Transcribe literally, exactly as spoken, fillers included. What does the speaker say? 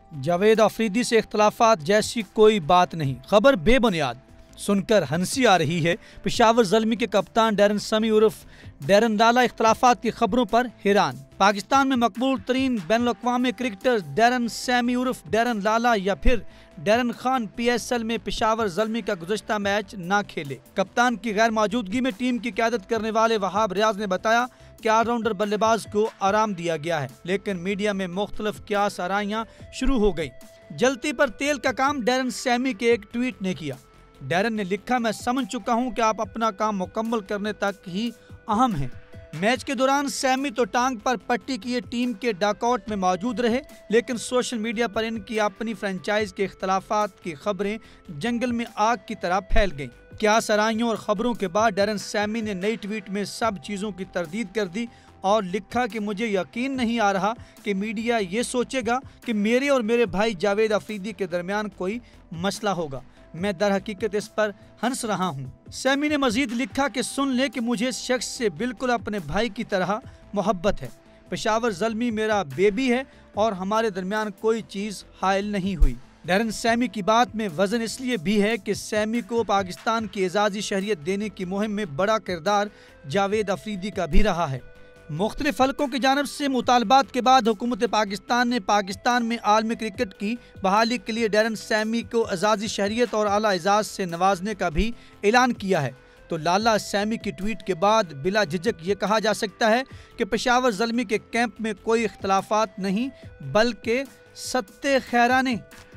جاوید افریدی سے اختلافات جیسی کوئی بات نہیں، خبر بے بنیاد، سن کر ہنسی آ رہی ہے۔ پشاور زلمی کے کپتان ڈیرن سمی عرف ڈیرن لالا اختلافات کی خبروں پر حیران۔ پاکستان میں مقبول ترین بین الاقوامی کرکٹر ڈیرن سیمی عرف ڈیرن لالا یا پھر Darren Khan P S L میں پشاور زلمی کا گزشتہ میچ نہ کھیلے۔ کپتان کی غیر موجودگی میں ٹیم کی قیادت کرنے والے وہاب ریاض نے بتایا کہ آل راؤنڈر بلے باز کو آرام دیا گیا ہے، لیکن میڈیا میں مختلف قیاس آرائیاں شروع ہو گئیں۔ جلتی پر تیل کا کام ڈیرن سیمی کے ایک ٹویٹ نے کیا۔ ڈیرن نے لکھا، میں سمجھ چکا ہوں کہ آپ اپنا کام مکمل کرنے تک ہی اہم ہیں۔ میچ کے دوران سیمی تو ٹانگ پر پٹی کیے ٹیم کے ڈاک آؤٹ میں موجود رہے، لیکن سوشل میڈیا پر ان کی اپنی فرنچائز کے اختلافات کی خبریں جنگل میں آگ کی طرح پھیل گئیں۔ کیا سرائیوں اور خبروں کے بعد ڈیرن سیمی نے نئی ٹویٹ میں سب چیزوں کی تردید کر دی اور لکھا کہ مجھے یقین نہیں آ رہا کہ میڈیا یہ سوچے گا کہ میرے اور میرے بھائی جاوید افریدی کے درمیان کوئی مسئلہ ہوگا۔ میں در حقیقت اس پر ہنس رہا ہوں۔ سیمی نے مزید لکھا کہ سن لے کہ مجھے اس شخص سے بالکل اپنے بھائی کی طرح محبت ہے۔ پشاور زلمی میرا بیبی ہے اور ہمارے درمیان کوئی چیز حائل نہیں ہوئی۔ ڈیرن سیمی کی بات میں وزن اس لیے بھی ہے کہ سیمی کو پاکستان کی اعزازی شہریت دینے کی مہم میں بڑا کردار جاوید افریدی کا بھی رہا ہے۔ مختلف حلقوں کی جانب سے مطالبات کے بعد حکومت پاکستان نے پاکستان میں عالمی کرکٹ کی بحالی کے لیے ڈیرن سیمی کو اعزازی شہریت اور اعلیٰ اعزاز سے نوازنے کا بھی اعلان کیا ہے۔ تو لالا سیمی کی ٹویٹ کے بعد بلا جھجک یہ کہا جا سکتا ہے کہ پشاور زلمی کے کیمپ میں کوئی اختلافات نہیں بلکہ ستے خیرانے